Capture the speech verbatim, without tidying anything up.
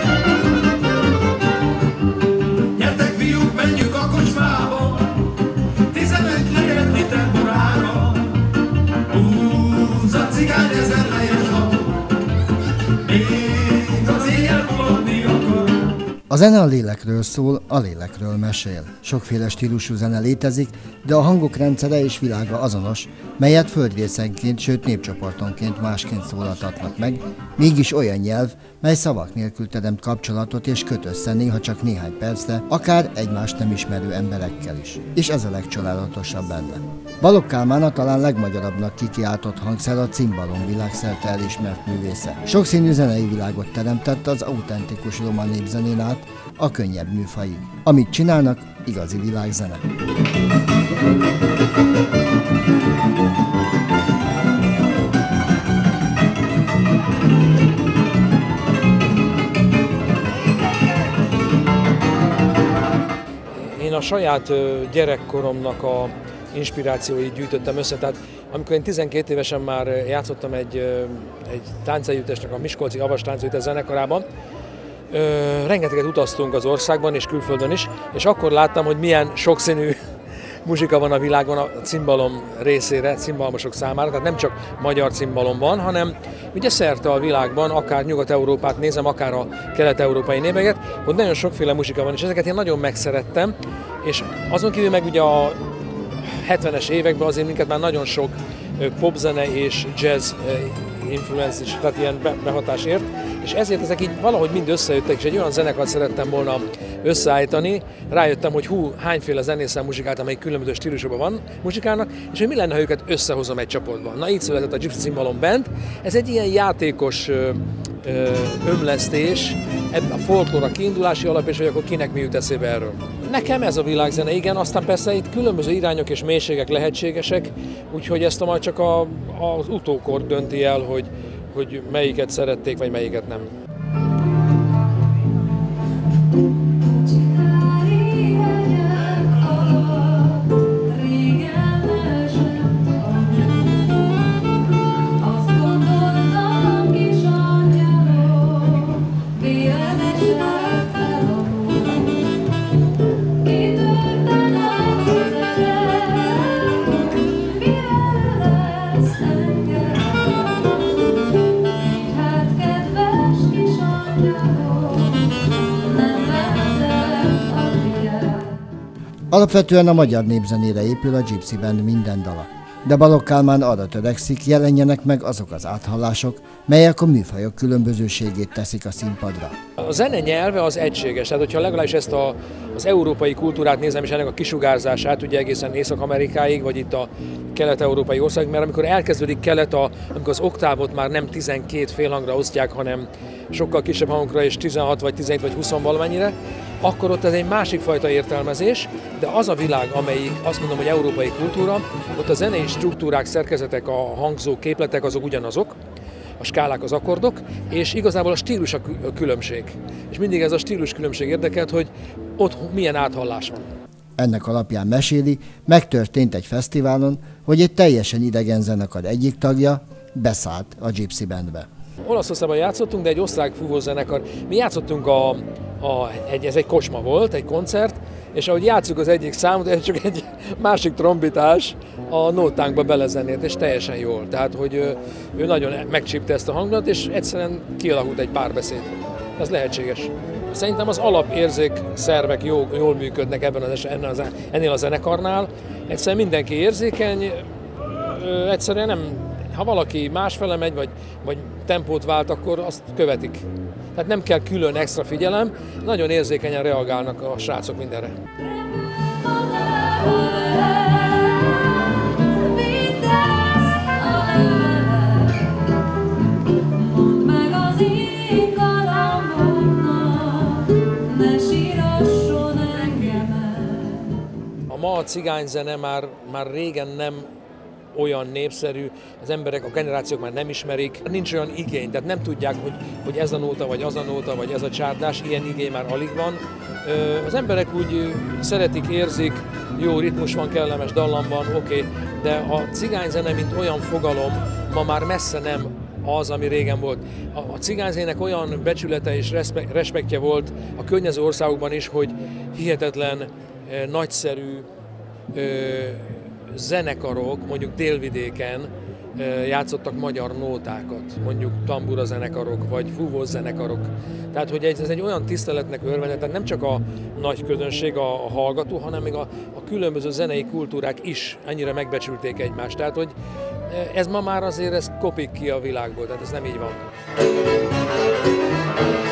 Gyertek fiúk, menjünk a kocsmába, tizenöt legyen liter borára. Húz a cigány ezer lejes hat, még az éjjel mulatni akar. A zene a lélekről szól, a lélekről mesél. Sokféle stílusú zene létezik, de a hangok rendszere és világa azonos, melyet földrészenként, sőt népcsoportonként másként szólaltatnak meg, mégis olyan nyelv, mely szavak nélkül teremt kapcsolatot és köt össze néha csak néhány percre, akár egymást nem ismerő emberekkel is. És ez a legcsodálatosabb benne. Balogh Kálmán a talán legmagyarabbnak kikiáltott hangszer, a cimbalom világszerte elismert művésze. Sokszínű zenei világot teremtett az autentikus roma népzenén át a könnyebb műfajig. Amit csinálnak, igazi világzene. Én a saját gyerekkoromnak a inspirációit gyűjtöttem össze, tehát amikor én tizenkét évesen már játszottam egy, egy táncegyüttesnek, a Miskolci Avas Táncegyüttes zenekarában, Ö, rengeteget utaztunk az országban és külföldön is, és akkor láttam, hogy milyen sokszínű muzsika van a világon a cimbalom részére, cimbalmosok számára, tehát nem csak magyar cimbalom van, hanem ugye szerte a világban, akár Nyugat-Európát nézem, akár a kelet-európai népeket, hogy nagyon sokféle muzsika van, és ezeket én nagyon megszerettem, és azon kívül meg ugye a hetvenes években azért minket már nagyon sok popzene és jazz influence is, tehát ilyen behatás ért, és ezért ezek így valahogy mind összejöttek, és egy olyan zenekart szerettem volna összeállítani. Rájöttem, hogy hú, hányféle zenészen muzsikát, amelyik különböző stílusokban van muzsikának, és hogy mi lenne, ha őket összehozom egy csoportban. Na, így született a Gypsy Cimbalom Band. Ez egy ilyen játékos ö, ö, ömlesztés, ebben a folklór a kiindulási alap, és hogy akkor kinek mi jut eszébe erről. Nekem ez a világzene, igen, aztán persze itt különböző irányok és mélységek lehetségesek, úgyhogy ezt a majd csak a, az utókor dönti el, hogy, hogy melyiket szerették, vagy melyiket nem. Alapvetően a magyar népzenére épül a Gypsy Band minden dala. De Balogh Kálmán arra törekszik, jelenjenek meg azok az áthallások, melyek a műfajok különbözőségét teszik a színpadra. A zene nyelve az egységes, tehát hogyha legalábbis ezt a, az európai kultúrát nézem, és ennek a kisugárzását, ugye egészen Észak-Amerikáig, vagy itt a kelet-európai ország, mert amikor elkezdődik kelet, a, amikor az oktávot már nem tizenkét félhangra osztják, hanem sokkal kisebb hangokra, és tizenhat vagy tizenhét vagy húsz valamennyire, akkor ott ez egy másik fajta értelmezés, de az a világ, amelyik azt mondom, hogy európai kultúra, ott a zenei struktúrák, szerkezetek, a hangzó képletek azok ugyanazok, a skálák, az akkordok, és igazából a stílus a különbség. És mindig ez a stílus különbség érdekelt, hogy ott milyen áthallás van. Ennek alapján meséli, megtörtént egy fesztiválon, hogy egy teljesen idegen zenekar egyik tagja beszállt a Gypsy Bandbe. Olaszországban játszottunk, de egy osztrák fúvózenekar. Mi játszottunk, a, a, egy, ez egy kocsma volt, egy koncert, és ahogy játszuk az egyik számot, ez csak egy másik trombitás a nótánkba belezenélt, és teljesen jól. Tehát, hogy ő, ő nagyon megcsípte ezt a hangot, és egyszerűen kialakult egy párbeszéd. Ez lehetséges. Szerintem az alapérzék szervek jól, jól működnek ebben az, ennél a zenekarnál. Egyszerűen mindenki érzékeny, egyszerűen nem, ha valaki másfele megy, vagy, vagy tempót vált, akkor azt követik. Tehát nem kell külön extra figyelem, nagyon érzékenyen reagálnak a srácok mindenre. Ma a cigányzene már, már régen nem olyan népszerű, az emberek, a generációk már nem ismerik, nincs olyan igény, tehát nem tudják, hogy, hogy ez a nóta, vagy az a nóta, vagy ez a csárdás, ilyen igény már alig van. Az emberek úgy szeretik, érzik, jó ritmus van, kellemes dallam van, oké, okay, de a cigányzene, mint olyan fogalom, ma már messze nem az, ami régen volt. A, a cigányzének olyan becsülete és respektje volt a környező országokban is, hogy hihetetlen, eh, nagyszerű eh, zenekarok, mondjuk délvidéken eh, játszottak magyar nótákat, mondjuk tambura zenekarok, vagy fúvós zenekarok. Tehát, hogy ez egy olyan tiszteletnek örvendett, tehát nem csak a nagy közönség, a, a hallgató, hanem még a, a különböző zenei kultúrák is ennyire megbecsülték egymást. Tehát, hogy ez ma már azért ez kopik ki a világból, tehát ez nem így van.